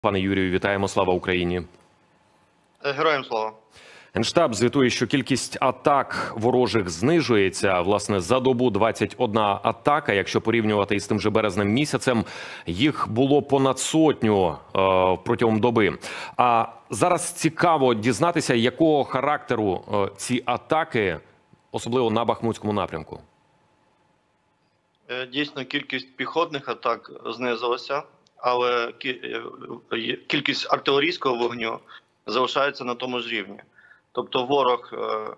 Пане Юрію, вітаємо. Слава Україні. Героям слава. Генштаб звітує, що кількість атак ворожих знижується. Власне, за добу 21 атака. Якщо порівнювати із тим же березнем місяцем, їх було понад сотню протягом доби. А зараз цікаво дізнатися, якого характеру ці атаки, особливо на Бахмутському напрямку. Дійсно, кількість піхотних атак знизилася, але кількість артилерійського вогню залишається на тому ж рівні. Тобто ворог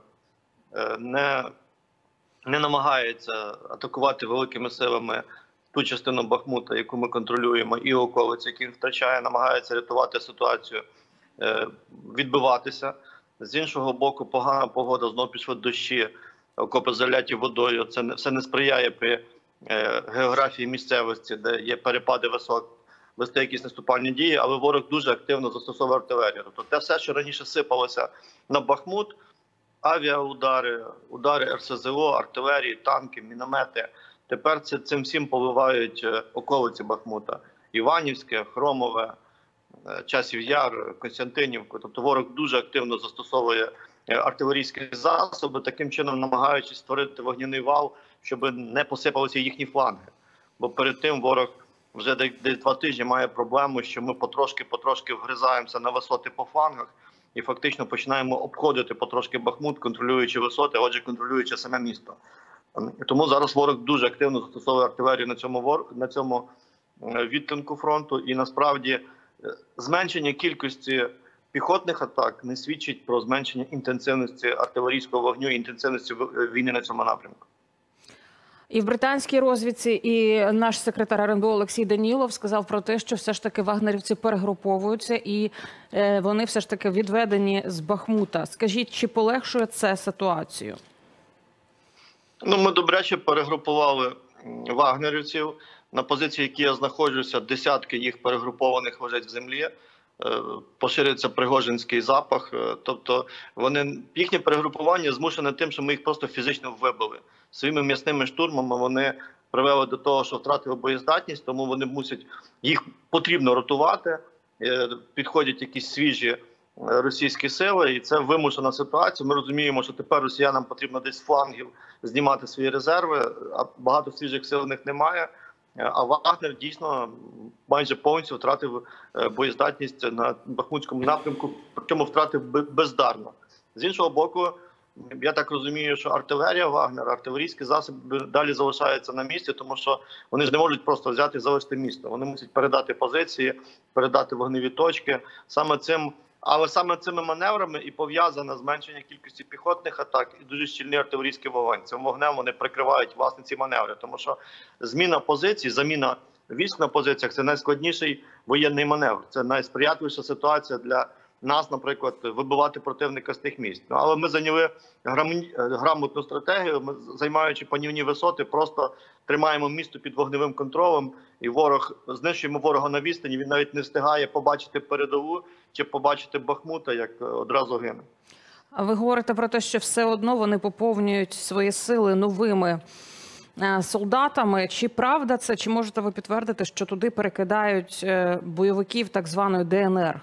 не намагається атакувати великими силами ту частину Бахмута, яку ми контролюємо, і околиці, які він втрачає, намагається рятувати ситуацію, відбиватися. З іншого боку, погана погода, знову пішли дощі, окопи заляті водою. Це все не сприяє при географії місцевості, де є перепади висот, вести якісь наступальні дії, але ворог дуже активно застосовує артилерію. Тобто те все, що раніше сипалося на Бахмут, авіаудари, удари РСЗО, артилерії, танки, міномети, тепер цим всім поливають околиці Бахмута. Іванівське, Хромове, Часів Яр, Костянтинівку. Тобто ворог дуже активно застосовує артилерійські засоби, таким чином намагаючись створити вогняний вал, щоб не посипалися їхні фланги. Бо перед тим ворог вже десь 2 тижні має проблему, що ми потрошки вгризаємося на висоти по флангах і фактично починаємо обходити потрошки Бахмут, контролюючи висоти, отже, контролюючи саме місто. Тому зараз ворог дуже активно застосовує артилерію на цьому відтинку фронту. І насправді зменшення кількості піхотних атак не свідчить про зменшення інтенсивності артилерійського вогню і інтенсивності війни на цьому напрямку. І в британській розвідці, і наш секретар РНБО Олексій Данілов сказав про те, що все ж таки вагнерівці перегруповуються і вони все ж таки відведені з Бахмута. Скажіть, чи полегшує це ситуацію? Ну, ми добряче перегрупували вагнерівців. На позиції, які я знаходжуся, десятки їх перегрупованих лежать в землі. Поширюється пригожинський запах. Тобто їхнє перегрупування змушене тим, що ми їх просто фізично вибили. Своїми м'ясними штурмами вони привели до того, що втратили боєздатність, тому вони мусять, їх потрібно ротувати, підходять якісь свіжі російські сили, і це вимушена ситуація. Ми розуміємо, що тепер росіянам потрібно десь з флангів знімати свої резерви, а багато свіжих сил в них немає. А Вагнер дійсно майже повністю втратив боєздатність на Бахмутському напрямку, причому втратив бездарно. З іншого боку, я так розумію, що артилерія Вагнера, артилерійські засоби далі залишаються на місці, тому що вони ж не можуть просто взяти і залишити місто. Вони мусять передати позиції, передати вогневі точки. Але саме цими маневрами і пов'язане зменшення кількості піхотних атак і дуже щільний артилерійський вогонь. Цим вогнем вони прикривають власне ці маневри, тому що зміна позицій, заміна військ на позиціях – це найскладніший воєнний маневр. Це найсприятливіша ситуація для нас, наприклад, вибивати противника з тих місць. Але ми зайняли грамотну стратегію, ми, займаючи панівні висоти, просто тримаємо місто під вогневим контролем, і знищуємо ворога на відстані, він навіть не встигає побачити передову чи побачити Бахмута, як одразу гине. А ви говорите про те, що все одно вони поповнюють свої сили новими солдатами. Чи правда це, чи можете ви підтвердити, що туди перекидають бойовиків так званої ДНР?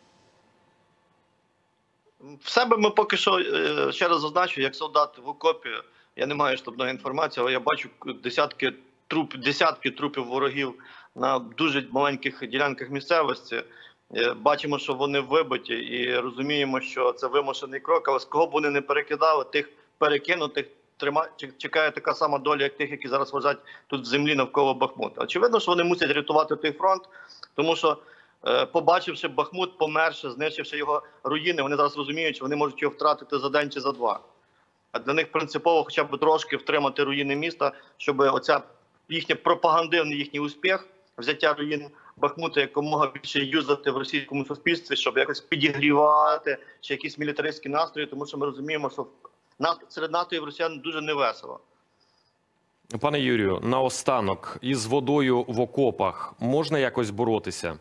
В себе ми поки що, ще раз зазначу, як солдат в окопі, я не маю штабної інформації, але я бачу десятки трупів ворогів на дуже маленьких ділянках місцевості. Бачимо, що вони вибиті, і розуміємо, що це вимушений крок, але з кого б вони не перекидали, тих перекинутих чекає така сама доля, як тих, які зараз лежать тут в землі навколо Бахмута. Очевидно, що вони мусять рятувати той фронт, тому що побачивши Бахмут, померши, знищивши його руїни, вони зараз розуміють, що вони можуть його втратити за день чи за 2. А для них принципово хоча б трошки втримати руїни міста, щоб оця їхній пропагандивний їхній успіх, взяття руїн Бахмута якомога більше юзати в російському суспільстві, щоб якось підігрівати чи якісь мілітаристські настрої, тому що ми розуміємо, що серед настроїв росіян дуже невесело. Пане Юрію, наостанок, із водою в окопах можна якось боротися?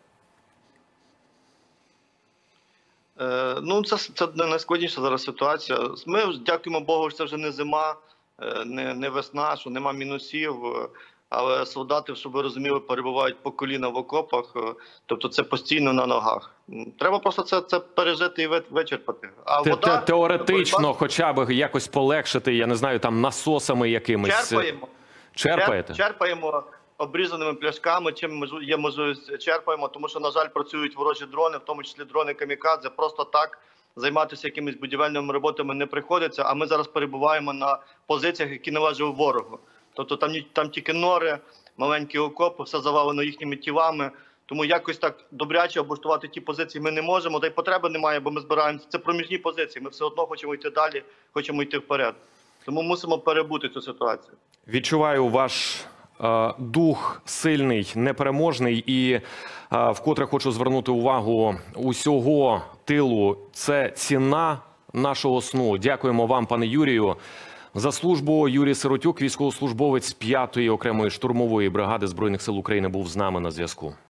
Ну, це найскладніша зараз ситуація. Ми дякуємо Богу, що це вже не зима, не весна, що нема мінусів. але солдати, щоб ви розуміли, перебувають по коліна в окопах, тобто це постійно на ногах. Треба просто це пережити і вичерпати. А вода теоретично хоча б якось полегшити, я не знаю, там насосами якимись. Черпаєте? Черпаємо обрізаними пляшками, чим є можливість черпаємо, тому що, на жаль, працюють ворожі дрони, в тому числі дрони камікадзе. Просто так займатися якимись будівельними роботами не приходиться, а ми зараз перебуваємо на позиціях, які належали ворогу. Тобто там тільки нори, маленькі окопи, все завалено їхніми тілами. Тому якось так добряче облаштувати ті позиції ми не можемо, та й потреби немає, бо ми збираємося. Це проміжні позиції, ми все одно хочемо йти далі, хочемо йти вперед. Тому мусимо перебути цю ситуацію. Відчуваю ваш дух сильний, непереможний, і вкотре хочу звернути увагу усього тилу. Це ціна нашого сну. Дякуємо вам, пане Юрію, за службу. Юрій Сиротюк, військовослужбовець 5-ї окремої штурмової бригади Збройних сил України, був з нами на зв'язку.